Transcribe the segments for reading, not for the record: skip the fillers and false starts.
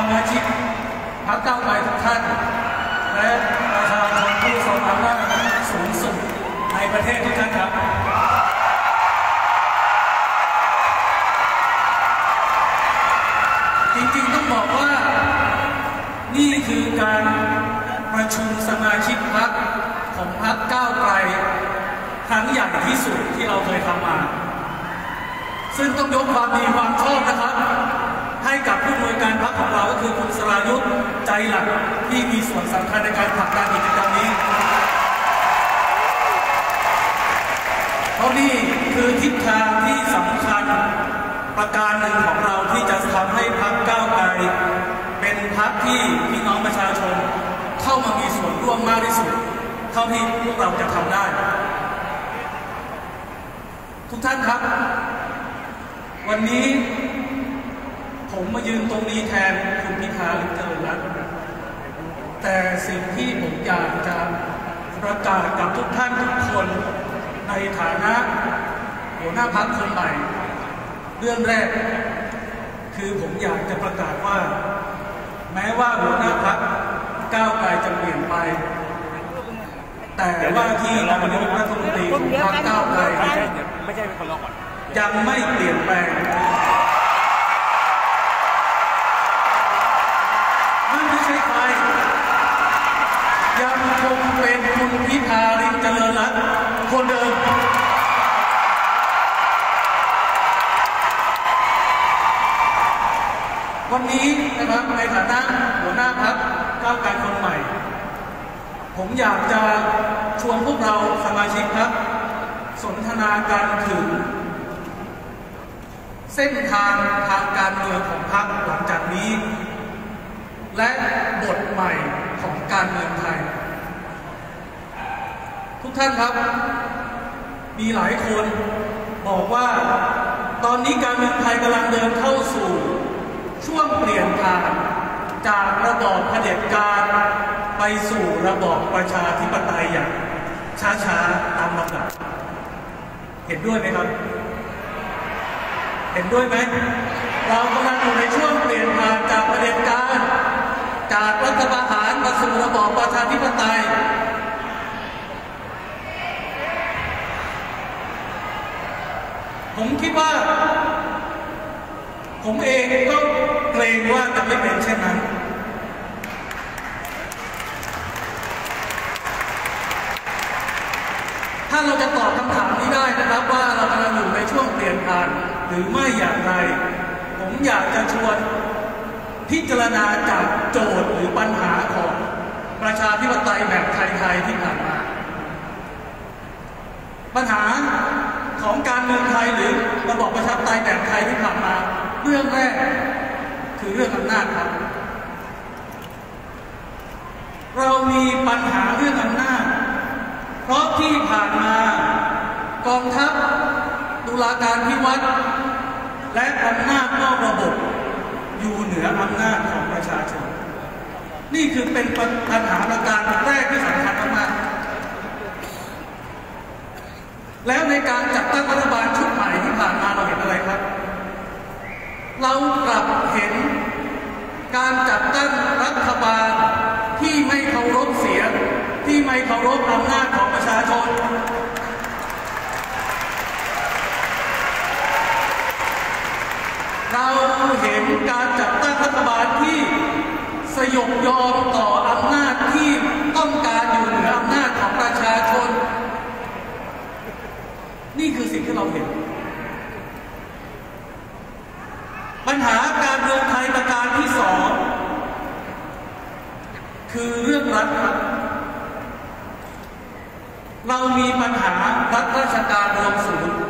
มาชิกพรรคก้าวไกลทุกท่านและประชาชนผู้ทรงอำนาจสูงสุดในประเทศทุกท่านครับจริงๆต้องบอกว่านี่คือการประชุมสมาชิกพรรคของพรรคก้าวไกลครั้งใหญ่ที่สุดที่เราเคยทำมาซึ่งต้องยกความดีความชอบนะครับให้กับผู้อำนวยการพรรคของเราก็คือคุณสรายุทธใจหลักที่มีส่วนสำคัญในการผลักดันกิจกรรมนี้เพราะนี่คือทิศทางที่สำคัญประการหนึ่งของเราที่จะทำให้พรรคก้าวไกลเป็นพรรคที่พี่น้องประชาชนเข้ามามีส่วนร่วมมากที่สุดเท่าที่พวกเราจะทำได้ทุกท่านครับวันนี้ผมมายืนตรงนี้แทนคุณพิธาลิ้มเจริญรัตน์แต่สิ่งที่ผมอยากจะประกาศกับทุกท่านทุกคนในฐานะหัวหน้าพรรคคนใหม่เรื่องแรกคือผมอยากจะประกาศว่าแม้ว่าหัวหน้าพรรคก้าวไกลจะเปลี่ยนไปแต่ว่าที่นายกรัฐมนตรีของพรรคก้าวไกลไม่ใช่เป็นคนรอก่อนยังไม่เปลี่ยนแปลงไม่ใช่ใครยังคงเป็นคุณพิธาลิ้มเจริญรัตน์คนเดิมวันนี้นะครับในฐานะหัวหน้าพรรคก้าวไกลคนใหม่ผมอยากจะชวนพวกเราสมาชิกพรรคสนทนากันถึงเส้นทางทางการเมืองของพรรคหลังจากนี้และบทใหม่ของการเมืองไทยทุกท่านครับมีหลายคนบอกว่าตอนนี้การเมืองไทยกำลังเดินเข้าสู่ช่วงเปลี่ยนผ่านจากระบอบเผด็จการไปสู่ระบอบประชาธิปไตยอย่างช้าๆตามลำดับเห็นด้วยไหมครับเห็นด้วยไหมเรากำลังอยู่ในช่วงเปลี่ยนผ่านจากเผด็จการจากรัฐประหารมาสู่ระบอบประชาธิปไตยผมคิดว่าผมเองก็เกรงว่าจะไม่เป็นเช่นนั้นถ้าเราจะตอบคำถามนี้ได้นะครับว่าเรากำลังอยู่ในช่วงเปลี่ยนผ่านหรือไม่อย่างไรผมอยากจะชวนพิจารณาจากโจทย์หรือปัญหาของประชาธิปไตยแบบไทยๆที่ผ่านมาปัญหาของการเมืองไทยหรือระบอบประชาธิปไตยแบบไทยที่ผ่านมาเรื่องแรกคือเรื่องอำนาจครับเรามีปัญหาเรื่องอำนาจเพราะที่ผ่านมากองทัพตุลาการพิวัตรและอำนาจนอกระบบอยู่เหนืออำนาจของประชาชนนี่คือเป็นปัญหาประการแรกที่สำคัญมากแล้วในการจัดตั้งรัฐบาลชุดใหม่ที่ผ่านมาเราเห็นอะไรครับเรากลับเห็นการจัดตั้งรัฐบาลที่ไม่เคารพเสียงที่ไม่เคารพอำนาจของประชาชนเราเห็นการจัดตั้งรัฐบาลที่สยบยอมต่ออำนาจที่ต้องการอยู่เหนืออำนาจของประชาชนนี่คือสิ่งที่เราเห็นปัญหาการเมืองไทยประการที่สองคือเรื่องรัฐครับเรามีปัญหารัฐราชการรวมศูนย์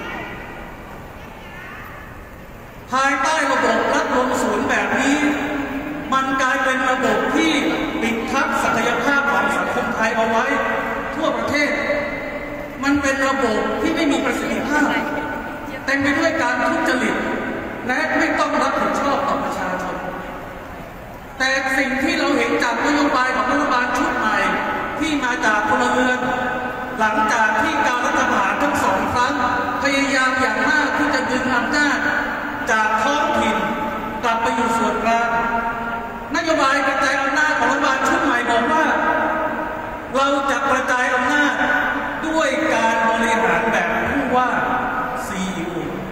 ภายใต้ระบบรัฐรวมศูนย์แบบนี้มันกลายเป็นระบบที่ปิดทับศักยภาพของสังคมไทยเอาไว้ทั่วประเทศมันเป็นระบบที่ไม่มีประสิทธิภาพเต็มไปด้วยการทุจริตและไม่ต้องรับผิดชอบต่อประชาชนแต่สิ่งที่เราเห็นจากนโยบายของรัฐบาลชุดใหม่ที่มาจากพลเรือนหลังจากที่การรัฐประหารทั้งสองครั้งพยายามอย่างมากที่จะดึงอำนาจจากท้องถิ่นกลับไปอยู่ส่วนกลางกระจายอำนาจด้วยการบริหารแบบผู้ว่า CEO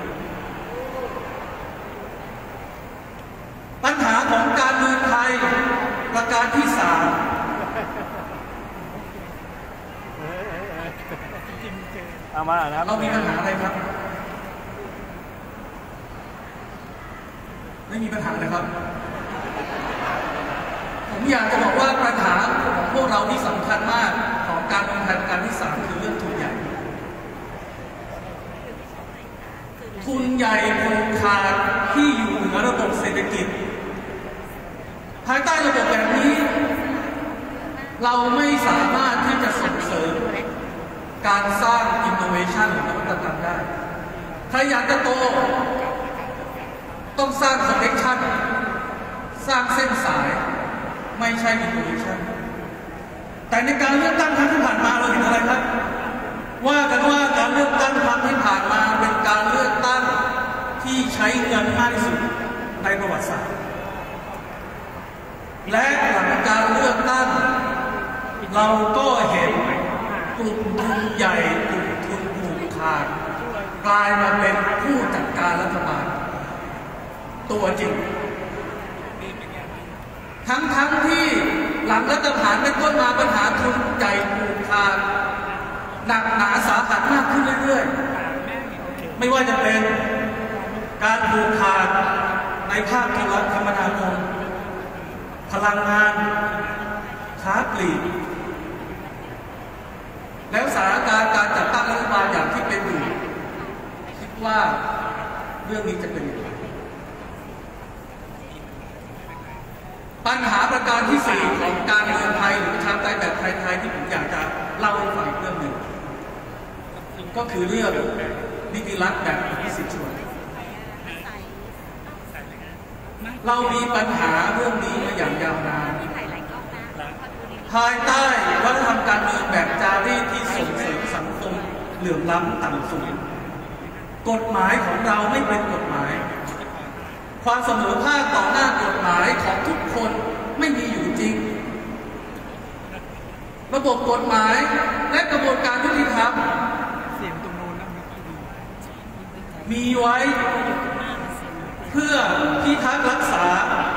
ปัญหาของการเมืองไทยประการที่3 เอามานะครับเรามีปัญหาอะไรครับไม่มีปัญหาเลยครับผมอยากจะบอกว่าปัญหาของพวกเราที่สำคัญมากของการเมืองไทยประการที่3คือเรื่องทุนใหญ่ทุนใหญ่ผูกขาดที่อยู่เหนือระบบเศรษฐกิจภายใต้ระบบแบบนี้เราไม่สามารถที่จะส่งเสริมการสร้าง innovation หรือนวัตกรรมได้ใครอยากจะโตต้องสร้าง connection สร้างเส้นสายไม่ใช่ innovation แต่ในการเลือกตั้งครั้งที่ผ่านมาเราเห็นอะไรครับว่ากันว่าการเลือกตั้งครั้งที่ผ่านมาเป็นการเลือกตั้งที่ใช้เงินมากที่สุดในประวัติศาสตร์และหลังการเลือกตั้งเราก็เห็นกลุ่มทุนใหญ่กลุ่มทุนผูกขาดกลายมาเป็นผู้จัดการรัฐบาลตัวจริงทั้งที่หลังรัฐประหารเป็นต้นมาปัญหาทุนใหญ่ผูกขาดหนักหนาสาหัสมากขึ้นเรื่อยๆไม่ว่าจะเป็นการผูกขาดในภาคธุรกรรมนาคมพลังงานค้าปลีกแล้วสถานการณ์การจัดตั้งรัฐบาลอย่างที่เป็นอยู่คิดว่าเรื่องนี้จะเป็นอย่างไรปัญหาประการที่4ของการเมืองไทยหรือประชาธิปไตยแบบไทยๆที่ผมอยากจะเล่าให้ฟังเรื่องหนึ่งก็คือเรื่องนิติรัฐแบบอภิสิทธิ์ชนเรามีปัญหาเรื่องนี้มาอย่างยาวนานภายใต้วัฒนธรรมการเมืองแบบจารีตที่ส่งเสริมสังคมเหลื่อมล้ำต่ำสูงกฎหมายของเราไม่เป็นกฎหมายความเสมอภาคต่อหน้ากฎหมายของทุกคนไม่มีอยู่จริงระบบกฎหมายและกระบวนการยุติธรรมมีไว้เพื่อพิทักษ์รักษา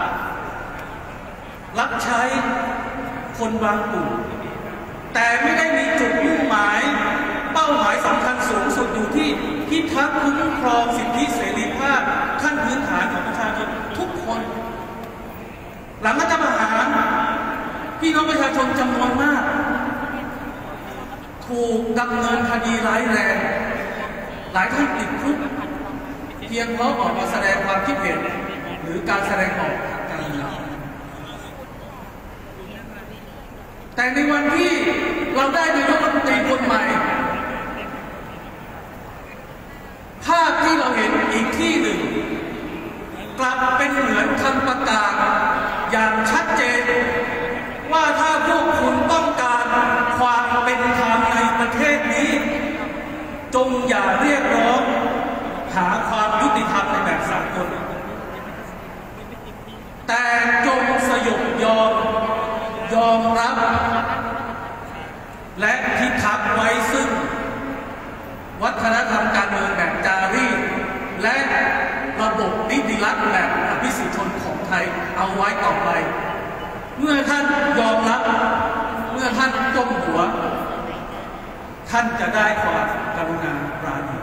รับใช้คนบางกลุ่มแต่ไม่ได้มีจุดมุ่งหมายเป้าหมายสำคัญสูงสุดอยู่ที่พิทักษ์คุ้มครองสิทธิเสรีภาพขั้นพื้นฐานของประชาชนทุกคนหลังรัฐประหารพี่น้องประชาชนจำนวนมากถูกดำเนินคดีร้ายแรงหลายท่านติดคุกเพียงเพราะออกมาแสดงความคิดเห็นหรือการแสดงออกทางการเมืองแต่ในวันที่เราได้นายกรัฐมนตรีคนใหม่ภาพที่เราเห็นอีกที่หนึ่งกลับเป็นเหมือนคำประกาศอย่างชัดเจนว่าถ้าพวกคุณต้องการความเป็นธรรมในประเทศนี้จงอย่าเรียกร้องหาความยุติธรรมในแบบสากลแต่จงสยบยอมรับและพิทักษ์ไว้ซึ่งวัฒนธรรมการเมืองแบบจารีตและระบบนิติรัฐแบบอภิสิทธิชนของไทยเอาไว้ต่อไปเมื่อท่านยอมรับเมื่อท่านก้มหัวท่านจะได้ความกรุณาปราณี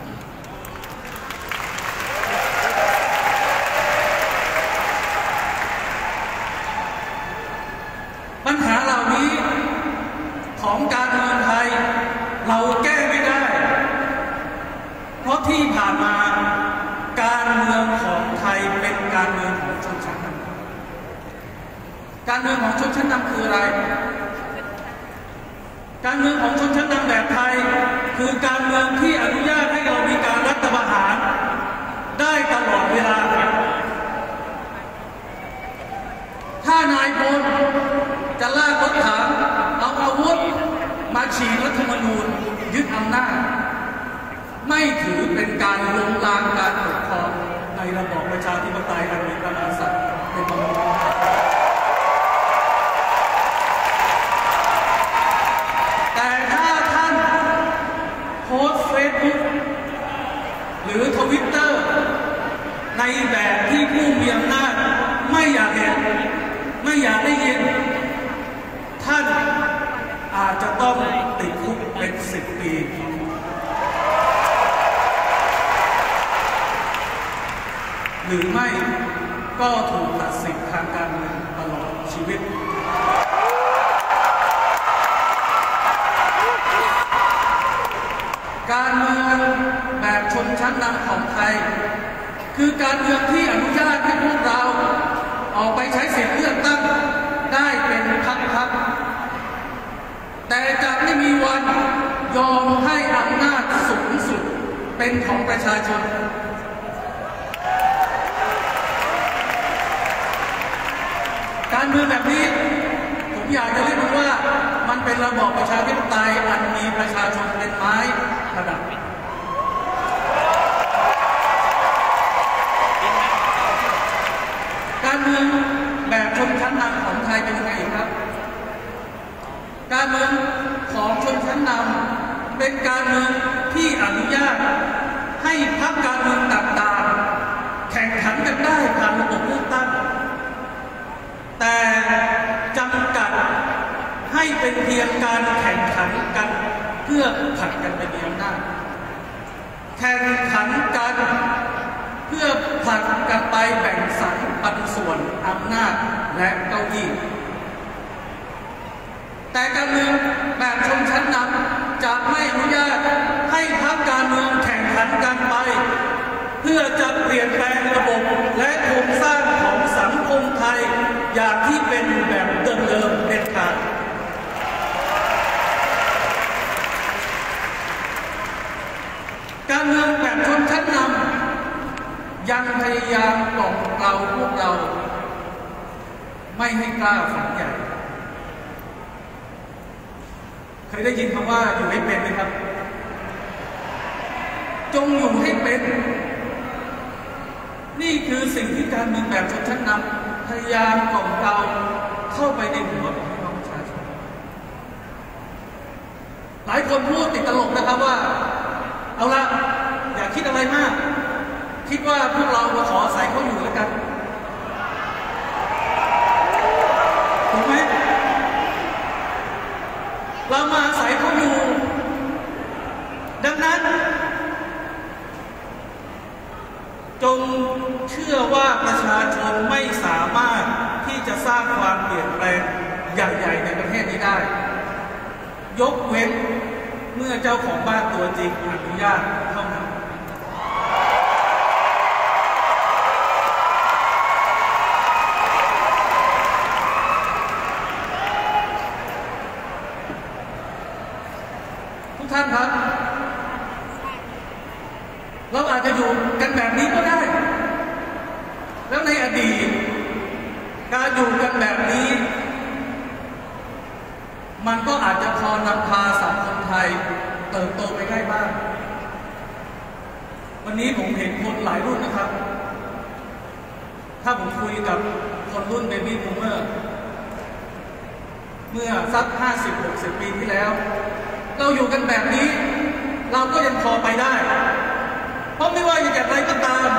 ปัญหาเหล่านี้ของการเมืองไทยเราแก้ไม่ได้เพราะที่ผ่านมาการเมืองของไทยเป็นการเมืองของชนชั้นนำการเมืองของชนชั้นนำคืออะไรการเมืองของชนชั้นนำแบบไทยคือการเมืองที่อนุญาตให้เรามีการรัฐประหารได้ตลอดเวลาถ้านายพลจะลากรถถังเอาอาวุธมาฉีกรัฐธรรมนูญยึดอำนาจไม่ถือเป็นการล้มล้างการปกครองในระบอบประชาธิปไตยอันมีพระมหากษัตริย์เป็นประมุขอยากได้ยินท่านอาจจะต้องติดคุกเป็น10 ปีหรือไม่ก็ถูกตัดสิทธิ์ทางการเมืองตลอดชีวิตการเมืองแบบชนชั้นนำของไทยคือการเมืองที่อนุญาตให้พวกเราออกไปใช้สิทธิ์เลือกตั้งได้เป็นพรรคๆแต่จะไม่มีวันยอมให้อำนาจสูงสุดเป็นของประชาชนการเมืองแบบนี้ผมอยากจะเรียกว่ามันเป็นระบอบประชาธิปไตยอันมีประชาชนเป็นไม้ประดับการเมืองแบบชนชั้นนำของไทยเป็นยังไงครับการเมืองของชนชั้นนำเป็นการเมืองที่อนุญาตให้พรรคการเมืองต่างๆแข่งขันกันได้ผ่านระบบเลือกตั้งแต่จำกัดให้เป็นเพียงการแข่งขันกันเพื่อผลัดกันไปมีอำนาจแข่งขันกันเพื่อผลัดกันไปแบ่งสรรปันส่วนอำนาจและเก้าอี้แต่การเมืองแบบชนชั้นนำจะไม่อนุญาตให้พรรคการเมืองแข่งขันกันไปเพื่อจะเปลี่ยนแปลงระบบและโครงสร้างของสังคมไทยอย่างที่เป็นแบบเดิมๆเด็ดขาดการเมืองแบบชนชั้นนำยังพยายามกล่อมเกลาพวกเราไม่ให้กล้าฝันใหญ่เคยได้ยินคำว่าอยู่ให้เป็นไหมครับจงอยู่ให้เป็นนี่คือสิ่งที่การเมืองแบบชนชั้นนำพยายามกล่อมเกลาเข้าไปในหัวของพี่น้องประชาชนหลายคนพูดติดตลกนะครับว่าเอาละอย่าคิดอะไรมากคิดว่าพวกเราขออาศัยเขาอยู่แล้วกันถูกไหมเรามาอาศัยเขาอยู่ดังนั้นจงเชื่อว่าประชาชนไม่สามารถที่จะสร้างความเปลี่ยนแปลงอย่างใหญ่ในประเทศนี้ได้ยกเว้นเมื่อเจ้าของบ้านตัวจริงอนุญาตเท่านั้นทุกท่านครับเราอาจจะอยู่กันแบบนี้ก็ได้แล้วในอดีตการอยู่กันแบบนี้มันก็อาจจะพอนำพาสังคมไทยเติบโตไปได้บ้างวันนี้ผมเห็นคนหลายรุ่นนะครับถ้าผมคุยกับคนรุ่นเบบี้บูมเมอร์เมื่อสัก 50-60 ปีที่แล้วเราอยู่กันแบบนี้เราก็ยังพอไปได้เพราะไม่ว่าอย่างไรก็ตาม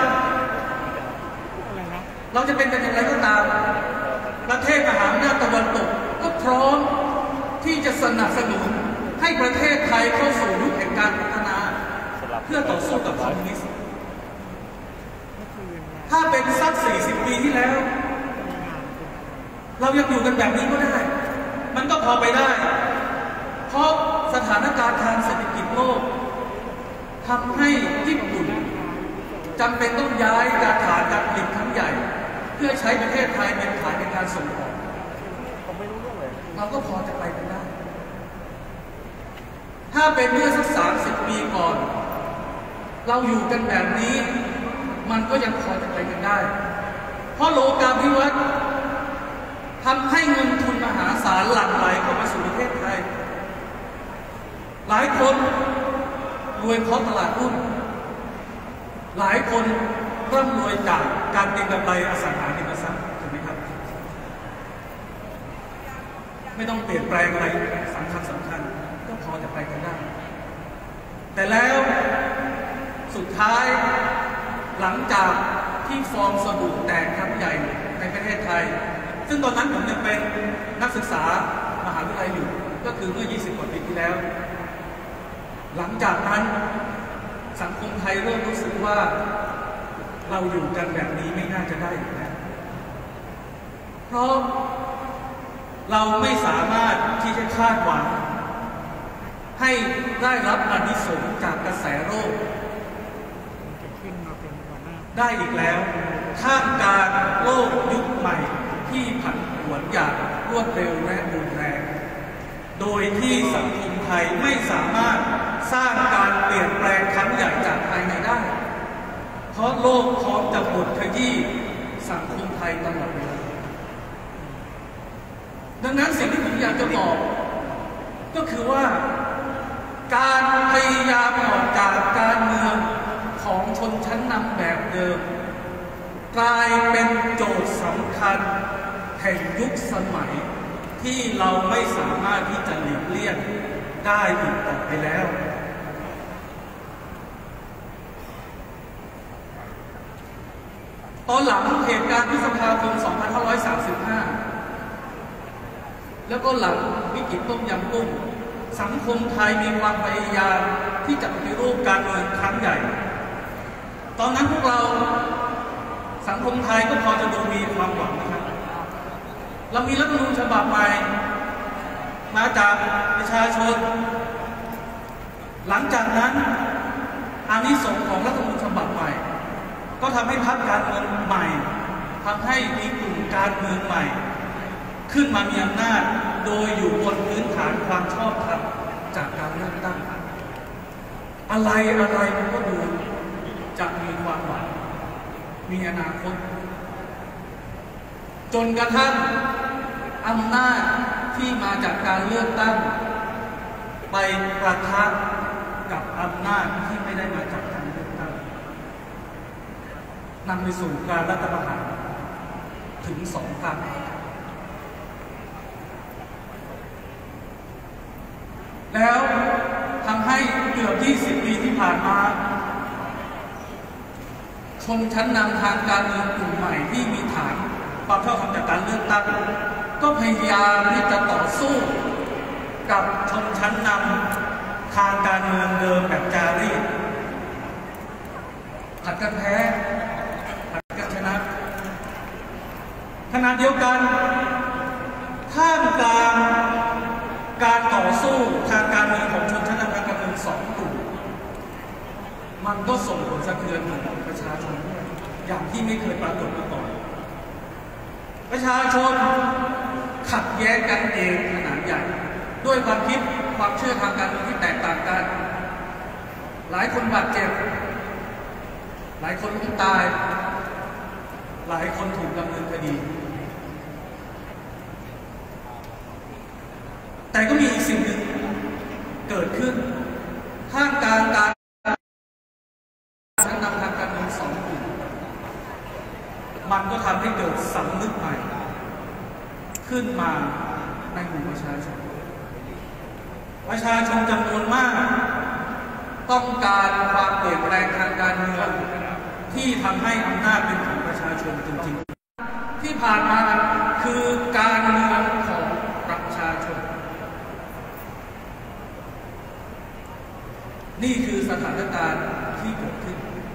เราจะเป็นกันอย่างไรก็ตามประเทศมหาอำนาจตะวันตกก็พร้อมที่จะสนับสนุนให้ประเทศไทยเข้าสู่ยุคแห่งการพัฒนาเพื่อต่อสู้กับคอมมิวนิสต์ถ้าเป็นสัก 40 ปีที่แล้วเรายังอยู่กันแบบนี้ก็ได้มันก็พอไปได้เพราะสถานการณ์ทางเศรษฐกิจโลกทำให้ญี่ปุ่นจำเป็นต้องย้ายการฐานการผลิตครั้งใหญ่เพื่อใช้ประเทศไทยเป็นฐานในการส่งออกเราก็พอจะไปกันได้ถ้าเป็นเมื่อสัก 30 ปีก่อนเราอยู่กันแบบนี้มันก็ยังพอจะไปกันได้เพราะโลกาภิวัตน์ทำให้เงินทุนมหาศาลหลั่งไหลเข้ามาสู่ประเทศไทยหลายคนรวยเพราะตลาดหุ้นหลายคนร่ำรวยจากการเก็งกำไรอสังหาริมทรัพย์ถูกไหมครับไม่ต้องเปลี่ยนแปลงอะไรสำคัญก็พอจะไปกันได้แต่แล้วสุดท้ายหลังจากที่ฟองสบู่แตกครั้งใหญ่ในประเทศไทยซึ่งตอนนั้นผมยังเป็นนักศึกษามหาวิทยาลัยอยู่ก็คือเมื่อ 20 กว่าปีที่แล้วหลังจากนั้นสังคมไทยเริ่มรู้สึกว่าเราอยู่กันแบบนี้ไม่น่าจะได้อีกแล้วเพราะเราไม่สามารถที่จะคาดหวังให้ได้รับอานิสงส์จากกระแสโลกได้อีกแล้วท่ามกลางโลกยุคใหม่ที่ผันผวนอย่างรวดเร็วและรุนแรงโดยที่สังคมไทยไม่สามารถสร้างการเปลี่ยนแปลงครั้งใหญ่จากภายในได้เพราะโลกพร้อมจะบดขยี้สังคมไทยตลอดเวลาดังนั้นสิ่งที่ผมอยากจะบอกก็คือว่าการพยายามออกจากการเมืองของชนชั้นนำแบบเดิมกลายเป็นโจทย์สำคัญแห่งยุคสมัยที่เราไม่สามารถที่จะหลีกเลี่ยงได้อีกต่อไปแล้วตอนหลังเหตุการณ์พฤษภาคม 2535 แล้วก็หลังวิกฤตต้มยำกุ้งสังคมไทยมีความพยายามที่จะปฏิรูปการเมืองครั้งใหญ่ตอนนั้นพวกเราสังคมไทยก็พอจะดูมีความหวังนะครับเรามีรัฐธรรมนูญฉบับใหม่มาจากประชาชนหลังจากนั้นอานิสงส์ของรัฐธรรมนูญฉบับใหม่ก็ทำให้พรรคการเมืองใหม่ทำให้มีกลุ่มการเมืองใหม่ขึ้นมามีอำนาจโดยอยู่บนพื้นฐานความชอบธรรมจากการเลือกตั้งอะไรมันก็ดูจะมีความหวังมีอนาคตจนกระทั่งอำนาจที่มาจากการเลือกตั้งไปประทะกับอำนาจที่ไม่ได้มาจากการเลือกตั้งนำไปสู่การรัฐประหารถึง2 ครั้งแล้วทำให้เกือบ20 ปีที่ผ่านมาชนชั้นนำทางการเมืองกลุ่มใหม่ที่มีฐานความชอบธรรมจากการเลือกตั้งก็พยายามที่จะต่อสู้กับชนชั้นนำทางการเมืองเดิมแบบจารีตผัดกันแพ้ผัดกันชนะขณะเดียวกันท่ามกลางการต่อสู้ทางการเมืองของชนชั้นนำทางการเมือง2 กลุ่มมันก็ส่งผลสะเทือนถึงประชาชนอย่างที่ไม่เคยปรากฏมาก่อนประชาชนขัดแย้งกันเองขนาดใหญ่ด้วยความคิดความเชื่อทางการเมืองที่แตกต่างกันหลายคนบาดเจ็บหลายคนล้มตายหลายคนถูกดำเนินคดีแต่ก็มีอีกสิ่งหนึ่งเกิดขึ้นท่ามกลางการชั้นนำทางการเมือง2 กลุ่มมันก็ทำให้เกิดสำนึกใหม่ขึ้นมาในหมู่ประชาชนจำนวนมากต้องการความเปลี่ยนแปลงทางการเมืองที่ทำให้อำนาจเป็นของประชาชนจริงๆที่ผ่านมาคือการเมืองของประชาชนนี่คือสถานการณ์ที่เกิดขึ้น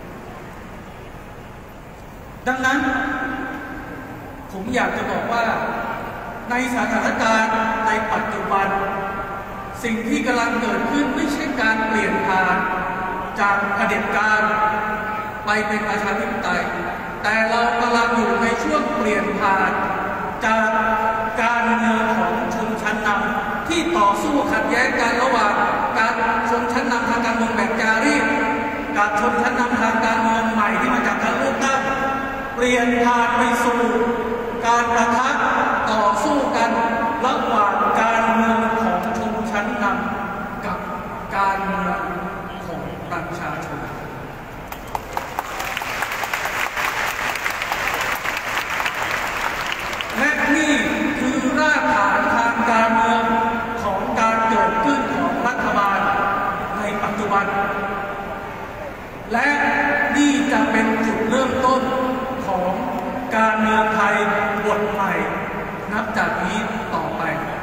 ดังนั้นผมอยากจะบอกว่าในสถานการณ์ในปัจจุบันสิ่งที่กำลังเกิดขึ้นไม่ใช่การเปลี่ยนผ่านจากเผด็จการไปเป็นประชาธิปไตยแต่เรากำลังอยู่ในช่วงเปลี่ยนผ่านจากการเมืองของชนชั้นนำที่ต่อสู้ขัดแย้งกันระหว่างการชนชั้นนำทางการเมืองแบบจารีตกับชนชั้นนำทางการเมืองใหม่ที่มาจากการเลือกตั้งเปลี่ยนผ่านไปสู่การประทะต่อสู้กันระหว่างการเมืองของชนชั้นนำกับการเมืองของประชาชนและนี่คือรากฐานทางการเมืองของการเกิดขึ้นของรัฐบาลในปัจจุบันและนี่จะเป็นจุดเริ่มต้นของการเมืองไทยบทใหม่นับจากนี้ต่อไป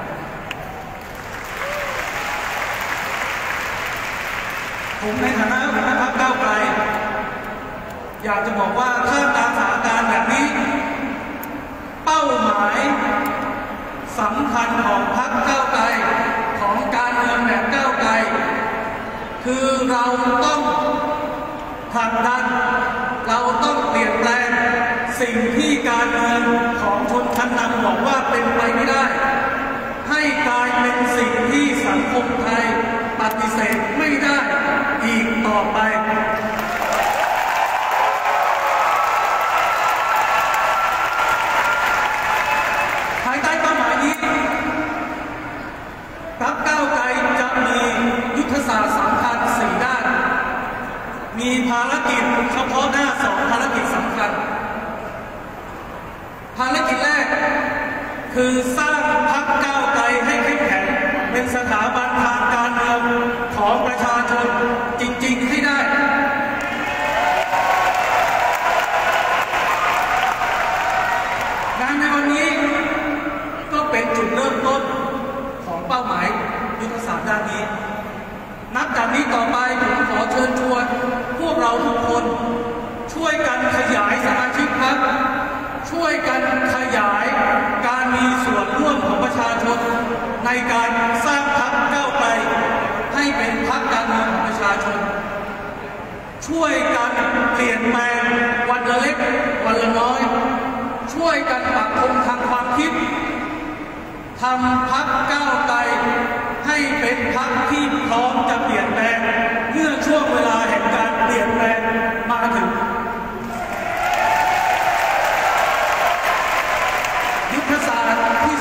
ผมในฐานะหัวหน้าพรรคก้าวไกลอยากจะบอกว่าถ้าตามสถานการณ์แบบนี้เป้าหมายสำคัญของพรรคก้าวไกลของการเมืองแบบก้าวไกลคือเราต้องผลักดันเราต้องเปลี่ยนแปลงสิ่งที่การเมืองของชนชั้นนำบอกว่าเป็นไปไม่ได้ให้กลายเป็นสิ่งที่สังคมไทยปฏิเสธไม่ได้อีกต่อไปภายใต้เป้าหมายนี้พรรคก้าวไกลจะมียุทธศาสตร์สำคัญ4 ด้านมีภารกิจเฉพาะหน้า2 ภารกิจสำคัญภารกิจแรกคือสร้างพรรคก้าวไกลให้เข้มแข็งเป็นสถาบันทางการเมืองของประชาชนจริงๆให้ได้งานในวันนี้ก็เป็นจุดเริ่มต้นของเป้าหมายยุทธศาสตร์ด้านนี้นับจากนี้ต่อไปผมขอเชิญชวนพวกเราทุกคนช่วยกันขยายสมาชิกพรรคช่วยกันขยายการมีส่วนร่วมของประชาชนในการสร้างพรรคก้าวไกลให้เป็นพรรคการเมืองของประชาชนช่วยกันเปลี่ยนแปลงวันละเล็กวันละน้อยช่วยกันปรับปรุงทางความคิดทำพรรคก้าวไกลให้เป็นพรรคที่พร้อมจะเปลี่ยนแปลงเมื่อช่วงเวลาแห่งการเปลี่ยนแปลงมาถึงยุทธศาสตร์ที่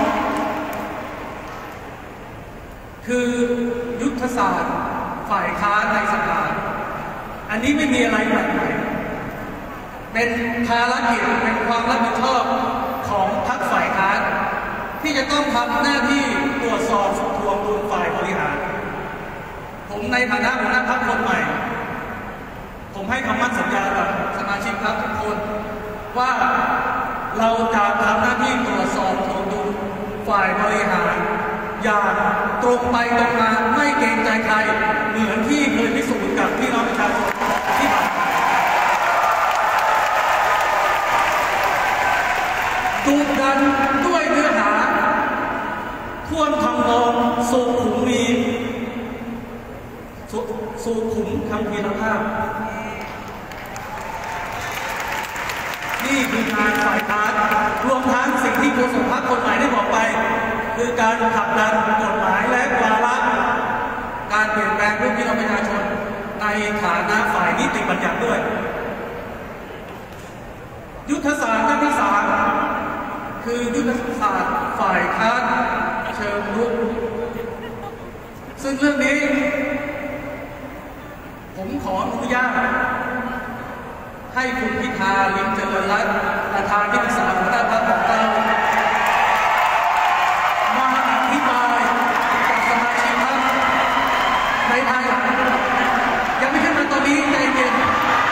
2คือยุทธศาสตร์ฝ่ายค้านในสภาอันนี้ไม่มีอะไรใหม่เป็นภารกิจเป็นความรับผิดชอบของพรรคฝ่ายค้านที่จะต้องทำหน้าที่ตรวจสอบทวงดุลฝ่ายบริหารผมในฐานะหัวหน้าพรรคคนใหม่ผมให้คำมั่นสัญญากับสมาชิกพรรคทุกคนว่าเราจะทำหน้าที่ตรวจสอบทวงดุลฝ่ายบริหารอย่างตรงไปตรงมาไม่เกรงใจใครเหมือนที่เคยพิสูจน์กับพี่น้องประชาชนที่ผ่านมาดุดันด้วยเนื้อหาท่วงทำนองสุขุมมีสุขุมคำพีรภาพนี่คืองานฝ่ายค้านรวมทั้งสิ่งที่โฆษกพรรคคนใหม่ได้บอกไปคือการผลักดันกฎหมายและวาระการเปลี่ยนแปลงเรื่องพี่น้องประชาชนในฐานะฝ่ายนิติบัญญัติด้วยยุทธศาสตร์ด้านที่3คือยุทธศาสตร์ฝ่ายค้านเชิงรุกซึ่งเรื่องนี้ผมขออนุญาตให้คุณพิธาลิ้มเจริญรัตน์ประธานที่ปรึกษาหัวหน้าพรรคของเรามาอธิบายกับสมาชิกพรรคในภายหลังยังไม่ขึ้นมาตอนนี้ใจเย็น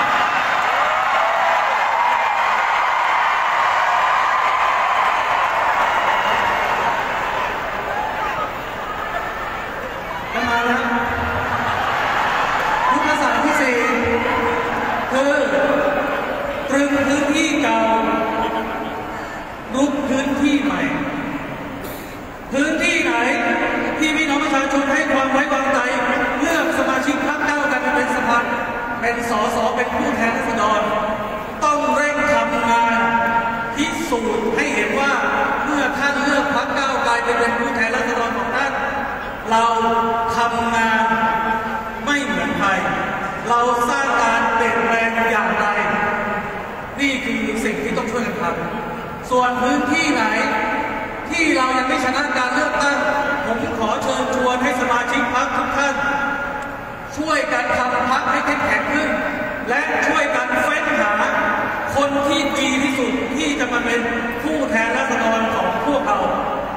ยุทธศาสตร์ที่4คือตรึงพื้นที่เก่ารุกพื้นที่ใหม่พื้นที่ไหนที่พี่น้องประชาชนให้ความไว้วางใจเลือกสมาชิกพรรคก้าวไกลเป็นสภาเป็นสสเป็นผู้แทนราษฎรต้องเร่งทำงานพิสูจน์ให้เห็นว่าเมื่อท่านเลือกพรรคก้าวไกลเป็นผู้แทนราษฎรของท่านเราทำงานไม่เหมือนใครเราสร้างการเปลี่ยนแปลงอย่างไรนี่คือสิ่งที่ต้องช่วยกันทำส่วนพื้นที่ไหนที่เรายังไม่ชนะการเลือกตั้งผมขอเชิญชวนให้สมาชิกพรรคทุกท่านช่วยกันทำพรรคให้เข้มแข็งขึ้นและช่วยกันเฟ้นหาคนที่ดีที่สุดที่จะมาเป็นผู้แทนราษฎรของพวกเรา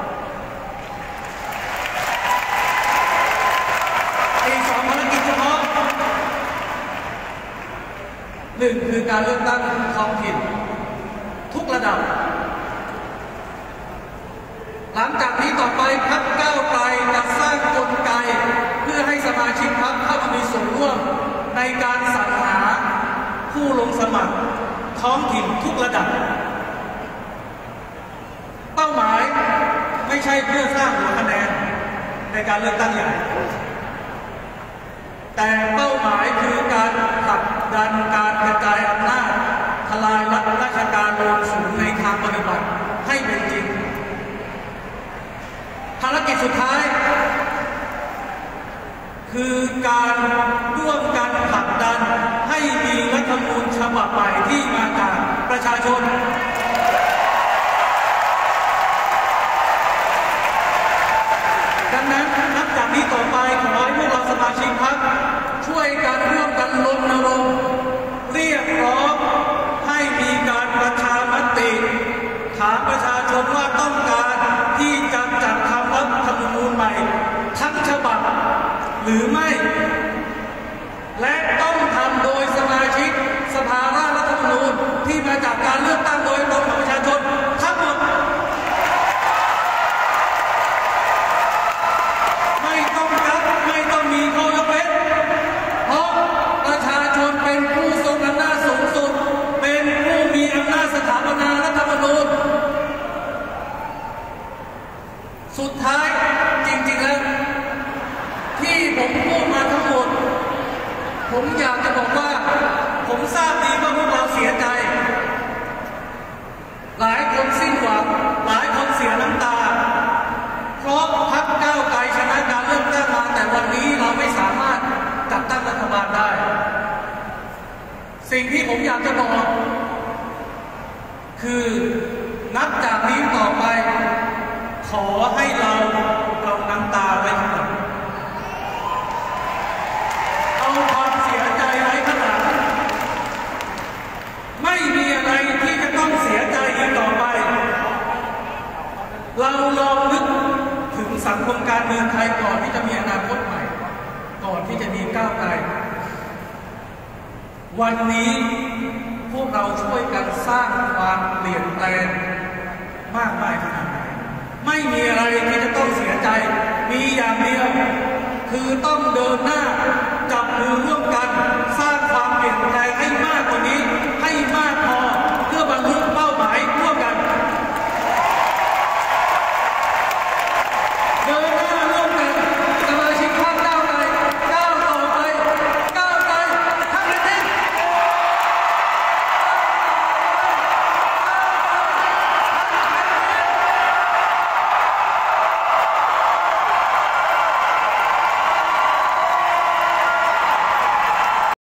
อีก2 ภารกิจเฉพาะ1คือการเลือกตั้งท้องถิ่นทุกระดับหลังจากนี้ต่อไปพรรคก้าวไกลจะสร้างกลไกเพื่อให้สมาชิกพรรคเข้ามามีส่วนร่วมในการสรรหาผู้ลงสมัครท้องถิ่นทุกระดับเป้าหมายไม่ใช่เพื่อสร้างหัวคะแนนในการเลือกตั้งใหญ่แต่เป้าหมายคือการผลักดันการกระจายอำนาจทลายรัฐราชการลงสู่ในทางปฏิบัติให้เป็นจริงภารกิจสุดท้ายคือการร่วมกันผลักดันให้มีรัฐธรรมนูญฉบับใหม่ที่มาจากประชาชนดังนั้นนับจากนี้ต่อไปขอให้พวกเราสมาชิกพรรคช่วยกันร่วมกันรณรงค์เรียกร้องให้มีการประชามติถามประชาชนว่าต้องการที่จะจัดทำรัฐธรรมนูญใหม่ทั้งฉบับหรือไม่และต้องทำโดยสมาชิกสภาร่างรัฐธรรมนูญที่มาจากการเลือกตั้งโดยตรงของประชาชนทั้งหมดไม่ต้องมีข้อยกเว้นเพราะประชาชนเป็นผู้ทรงอำนาจสูงสุดเป็นผู้มีอำนาจสถาปนารัฐธรรมนูญสุดท้ายจริงๆแล้วที่ผมพูดมาทั้งหมดผมอยากจะบอกว่าผมทราบดีว่าพวกเราเสียใจหลายคนสิ้นหวังหลายคนเสียน้ำตาเพราะพรรคก้าวไกลชนะการเลือกตั้งมาแต่วันนี้เราไม่สามารถจัดตั้งรัฐบาลได้สิ่งที่ผมอยากจะบอกคือนับจากนี้ต่อไปขอให้เราน้ำตาไว้ข้างหลังเอาความเสียใจไว้ข้างหลังไม่มีอะไรที่จะต้องเสียใจอีกต่อไปเราลองนึกถึงสังคมการเมืองไทยก่อนที่จะมีอนาคตใหม่ก่อนที่จะมีก้าวไกลวันนี้พวกเราช่วยกันสร้างความเปลี่ยนแปลงมากมายขนาดไหนไม่มีอะไรที่จะต้องเสียใจมีอย่างเดียวคือต้องเดินหน้าจับมือร่วมกันสร้างความเปลี่ยนแปลงให้มากกว่านี้ให้มาก